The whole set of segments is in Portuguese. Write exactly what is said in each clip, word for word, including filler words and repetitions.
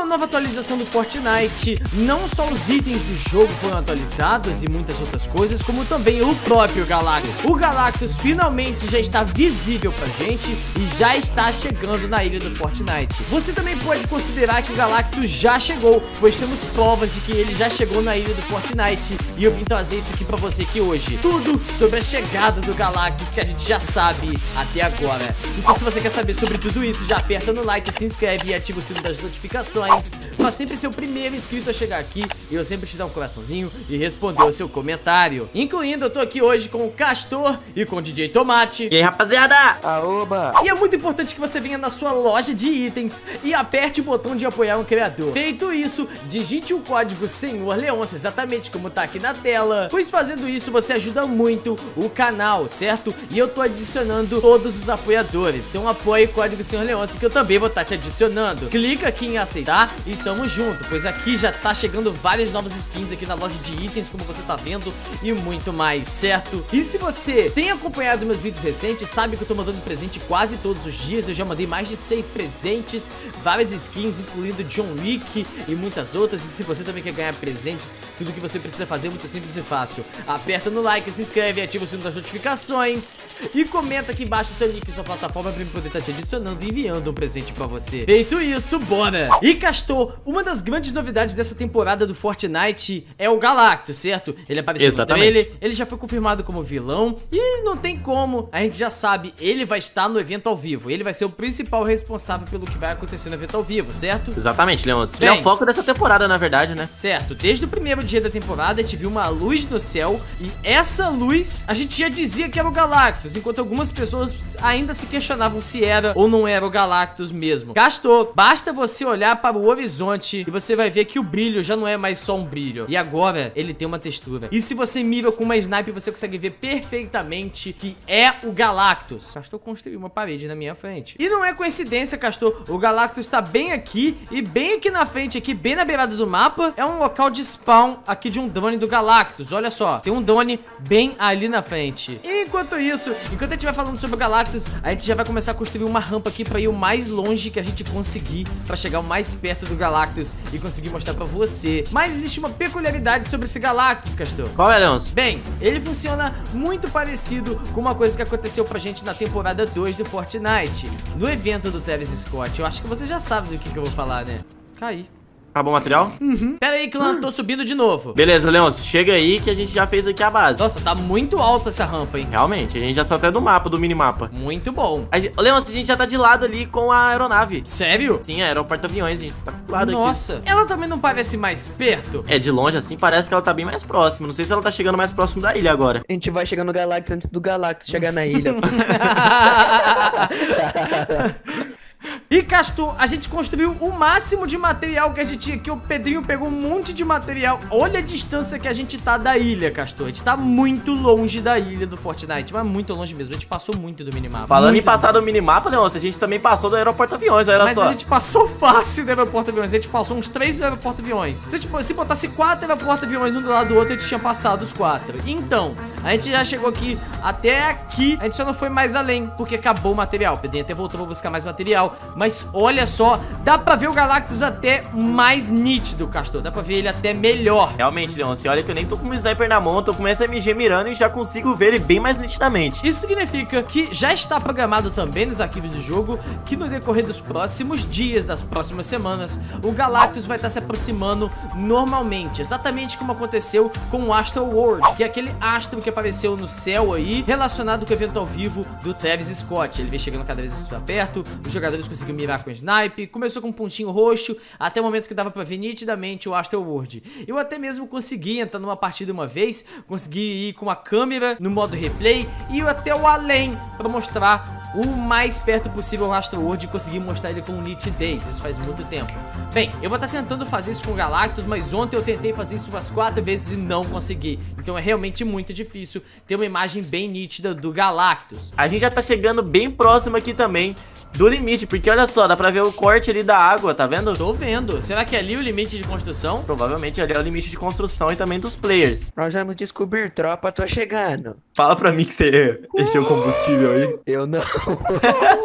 nova atualização do Fortnite, não só os itens do jogo foram atualizados e muitas outras coisas, como também o próprio Galactus. O Galactus finalmente já está visível pra gente e já está chegando na ilha do Fortnite. Você também pode considerar que o Galactus já chegou, pois temos provas de que ele já chegou na ilha do Fortnite e eu vim trazer isso aqui pra você aqui hoje. Tudo sobre a chegada do Galactus que a gente já sabe até agora. Então se você quer saber sobre tudo isso, já aperta no like, se inscreve e ativa o sino das notificações pra sempre ser o primeiro inscrito a chegar aqui e eu sempre te dar um coraçãozinho e responder o seu comentário. Incluindo, eu tô aqui hoje com o Castor e com o D J Tomate. E aí, rapaziada? Aoba! E é muito importante que você venha na sua loja de itens e aperte o botão de apoiar um criador. Feito isso, digite o código Senhor Leôncio, exatamente como tá aqui na tela, pois fazendo isso você ajuda muito o canal, certo? E eu tô adicionando todos os apoiadores. Então apoie o código Senhor Leôncio que eu também vou estar te adicionando. Clica aqui em aceitar e tamo junto, pois aqui já tá chegando várias novas skins aqui na loja de itens, como você tá vendo, e muito mais, certo? E se você tem acompanhado meus vídeos recentes, sabe que eu tô mandando presente quase todos os dias. Eu já mandei mais de seis presentes, várias skins, incluindo John Wick e muitas outras. E se você também quer ganhar presentes, tudo que você precisa fazer é muito simples e fácil. Aperta no like, se inscreve, ativa o sino das notificações e comenta aqui embaixo o seu link e sua plataforma pra eu poder estar te adicionando e enviando um presente pra você. Feito isso, bora! E Castor, uma das grandes novidades dessa temporada do Fortnite é o Galactus, certo? Ele apareceu Exatamente. no trailer, ele já foi confirmado como vilão e não tem como, a gente já sabe, ele vai estar no evento ao vivo. Ele vai ser o principal responsável pelo que vai acontecer no evento ao vivo, certo? Exatamente, Leôncio. Ele Bem, é o foco dessa temporada, na verdade, né? certo, desde o primeiro dia da temporada a gente viu uma luz no céu e essa luz a gente já dizia que era o Galactus, enquanto algumas pessoas ainda se questionavam se era ou não era o Galactus mesmo. Castor, basta você olhar para o horizonte e você vai ver que o brilho já não é mais só um brilho. E agora ele tem uma textura. E se você mira com uma sniper, você consegue ver perfeitamente que é o Galactus. Castor construiu uma parede na minha frente. E não é coincidência, Castor, o Galactus tá bem aqui e bem aqui na frente, aqui bem na beirada do mapa, é um local de spawn aqui de um drone do Galactus. Olha só, tem um drone bem ali na frente. E enquanto isso, enquanto a gente vai falando sobre o Galactus, a gente já vai começar a construir uma rampa aqui pra ir o mais longe que a gente conseguir, pra chegar o mais perto do Galactus e conseguir mostrar pra você. Mas existe uma peculiaridade sobre esse Galactus, Castor. Qual é, Leôncio? Bem, ele funciona muito parecido com uma coisa que aconteceu pra gente na temporada dois do Fortnite, no evento do Travis Scott. Eu acho que você já sabe do que, que eu vou falar, né? Caí. Acabou o material? Uhum. Pera aí, clã, tô subindo de novo. Beleza, Leôncio, chega aí que a gente já fez aqui a base. Nossa, tá muito alta essa rampa, hein? Realmente, a gente já saiu até do mapa, do minimapa. Muito bom. A gente... Leôncio, a gente já tá de lado ali com a aeronave. Sério? Sim, era o porta-aviões, a gente tá do lado aqui. Nossa, ela também não parece mais perto? É, de longe assim, parece que ela tá bem mais próxima. Não sei se ela tá chegando mais próximo da ilha agora. A gente vai chegar no Galactus antes do Galactus chegar na ilha. E Castor, a gente construiu o máximo de material que a gente tinha aqui. O Pedrinho pegou um monte de material. Olha a distância que a gente tá da ilha, Castor. A gente tá muito longe da ilha do Fortnite, mas muito longe mesmo. A gente passou muito do minimapa. Falando muito em passar do minimapa, Leôncio, a gente também passou do aeroporto-aviões, olha Mas só. a gente passou fácil do aeroporto-aviões. A gente passou uns três aeroporto-aviões. Se, tipo, se botasse quatro aeroporto-aviões um do lado do outro, a gente tinha passado os quatro. Então, a gente já chegou aqui até aqui. A gente só não foi mais além, porque acabou o material. O Pedrinho até voltou pra buscar mais material. Mas olha só, dá pra ver o Galactus até mais nítido, Castor. Dá pra ver ele até melhor. Realmente, Leôncio, olha que eu nem tô com um sniper na mão, tô com um S M G mirando e já consigo ver ele bem mais nitidamente. Isso significa que já está programado também nos arquivos do jogo que no decorrer dos próximos dias, das próximas semanas, o Galactus vai estar se aproximando normalmente, exatamente como aconteceu com o Astro World, que é aquele astro que apareceu no céu aí, relacionado com o evento ao vivo do Travis Scott. Ele vem chegando cada vez mais perto, os jogadores conseguiram mirar com snipe, começou com um pontinho roxo, até o momento que dava pra ver nitidamente o Astro World. Eu até mesmo consegui entrar numa partida uma vez, consegui ir com a câmera no modo replay e ir até o além pra mostrar o mais perto possível o Astro World e conseguir mostrar ele com nitidez. Isso faz muito tempo. Bem, eu vou estar tentando fazer isso com o Galactus, mas ontem eu tentei fazer isso umas quatro vezes e não consegui. Então é realmente muito difícil ter uma imagem bem nítida do Galactus. A gente já tá chegando bem próximo aqui também do limite, porque olha só, dá pra ver o corte ali da água, tá vendo? Tô vendo. Será que é ali o limite de construção? Provavelmente ali é o limite de construção e também dos players. Nós vamos descobrir, tropa, tô chegando. Fala pra mim que você encheu o combustível aí. Eu não.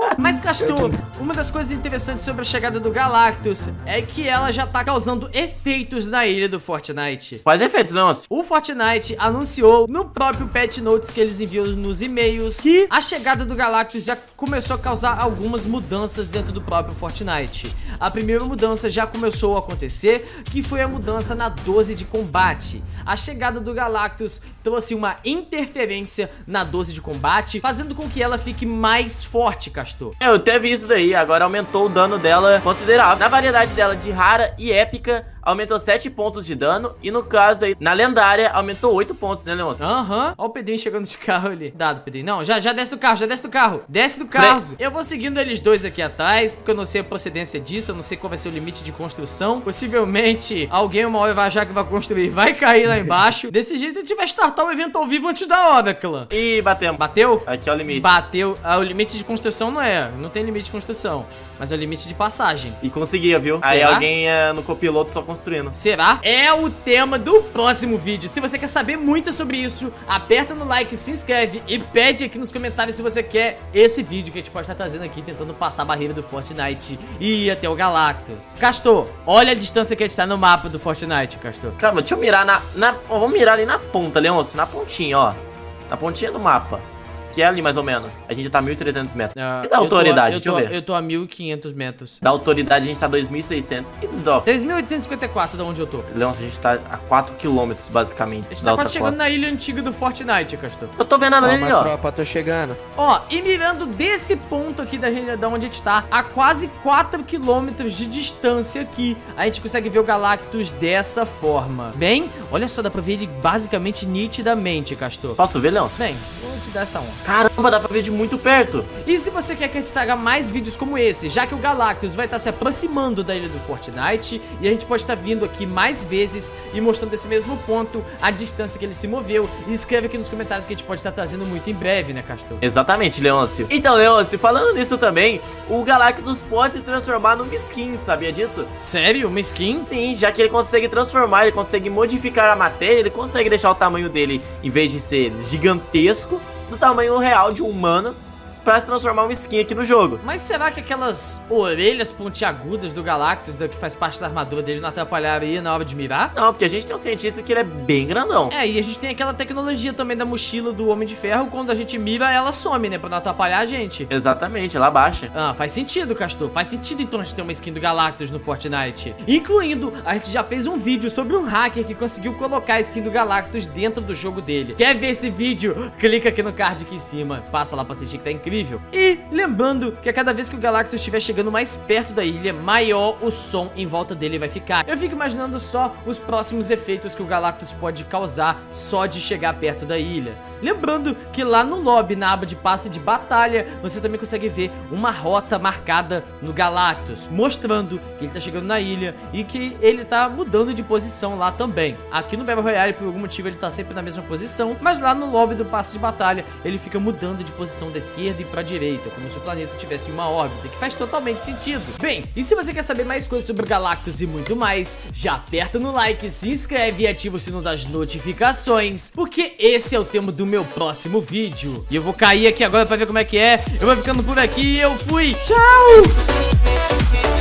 Mas, Castor, uma das coisas interessantes sobre a chegada do Galactus é que ela já tá causando efeitos na ilha do Fortnite. Quais efeitos, Leôncio? O Fortnite anunciou no próprio patch notes que eles enviam nos e-mails que a chegada do Galactus já começou a causar algumas mudanças dentro do próprio Fortnite. A primeira mudança já começou a acontecer, que foi a mudança na doze de combate. A chegada do Galactus trouxe uma interferência na doze de combate, fazendo com que ela fique mais forte, Castor. É, eu até vi isso daí, agora aumentou o dano dela considerável. Na variedade dela de rara e épica, aumentou sete pontos de dano. E no caso aí, na lendária, aumentou oito pontos, né, Leôncio? Aham. Uhum. Ó o Pedrinho chegando de carro ali. Dado, Pedrinho. Não, já, já desce do carro, já desce do carro. Desce do carro. Eu vou seguindo eles dois aqui atrás, porque eu não sei a procedência disso, eu não sei qual vai ser o limite de construção. Possivelmente, alguém uma hora vai achar que vai construir, vai cair lá embaixo. Desse jeito, a gente vai startar o evento ao vivo antes da hora, clã. Ih, batemos. Bateu? Aqui é o limite. Bateu. Ah, o limite de construção não é, não tem limite de construção, mas é o limite de passagem. E conseguia, viu? Será? Aí alguém é, no copiloto só construindo. Será? É o tema do próximo vídeo. Se você quer saber muito sobre isso, aperta no like, se inscreve e pede aqui nos comentários se você quer esse vídeo que a gente pode estar trazendo aqui, tentando passar a barreira do Fortnite e ir até o Galactus. Castor, olha a distância que a gente tá no mapa do Fortnite, Castor. Calma, deixa eu mirar na... na ó, vamos mirar ali na ponta, Leôncio, na pontinha, ó. Na pontinha do mapa. Que é ali mais ou menos. A gente tá a mil e trezentos metros. Uh, e da autoridade? Eu tô, eu, Deixa tô, eu ver. eu tô a mil e quinhentos metros. Da autoridade a gente tá a dois mil e seiscentos. E do Doc? três mil oitocentos e cinquenta e quatro da onde eu tô. Leôncio, a gente tá a quatro quilômetros, basicamente. A gente da tá quase outra chegando costa. na ilha antiga do Fortnite, Castor. Eu tô vendo ela ali, Calma, ó. tropa, tô chegando. Ó, e mirando desse ponto aqui da, da onde a gente tá, a quase quatro quilômetros de distância aqui, a gente consegue ver o Galactus dessa forma. Bem, olha só, dá pra ver ele basicamente nitidamente, Castor. Posso ver, Leôncio? Bem, vou te dar essa honra. Caramba, dá pra ver de muito perto. E se você quer que a gente traga mais vídeos como esse, já que o Galactus vai estar se aproximando da ilha do Fortnite, e a gente pode estar vindo aqui mais vezes e mostrando esse mesmo ponto, a distância que ele se moveu, e escreve aqui nos comentários que a gente pode estar trazendo muito em breve, né, Castor? Exatamente, Leôncio. Então, Leôncio, falando nisso também, o Galactus pode se transformar numa skin, sabia disso? Sério? Uma skin? Sim, já que ele consegue transformar, ele consegue modificar a matéria, ele consegue deixar o tamanho dele, em vez de ser gigantesco, do tamanho real de um humano, pra se transformar uma skin aqui no jogo. Mas será que aquelas orelhas pontiagudas do Galactus, que faz parte da armadura dele, não atrapalharam aí na hora de mirar? Não, porque a gente tem um cientista que ele é bem grandão. É, e a gente tem aquela tecnologia também da mochila do Homem de Ferro, quando a gente mira, ela some, né, pra não atrapalhar a gente. Exatamente, ela baixa. Ah, faz sentido, Castor. Faz sentido, então, a gente ter uma skin do Galactus no Fortnite. Incluindo, a gente já fez um vídeo sobre um hacker que conseguiu colocar a skin do Galactus dentro do jogo dele. Quer ver esse vídeo? Clica aqui no card aqui em cima. Passa lá pra assistir que tá incrível. E lembrando que a cada vez que o Galactus estiver chegando mais perto da ilha, maior o som em volta dele vai ficar. Eu fico imaginando só os próximos efeitos que o Galactus pode causar só de chegar perto da ilha. Lembrando que lá no lobby, na aba de passe de batalha, você também consegue ver uma rota marcada no Galactus, mostrando que ele tá chegando na ilha e que ele tá mudando de posição lá também. Aqui no Battle Royale, por algum motivo, ele tá sempre na mesma posição, mas lá no lobby do passe de batalha, ele fica mudando de posição da esquerda e pra direita, como se o planeta tivesse uma órbita, que faz totalmente sentido. Bem, e se você quer saber mais coisas sobre o Galactus e muito mais, já aperta no like, se inscreve e ativa o sino das notificações, porque esse é o tema do meu próximo vídeo. E eu vou cair aqui agora pra ver como é que é. Eu vou ficando por aqui e eu fui. Tchau!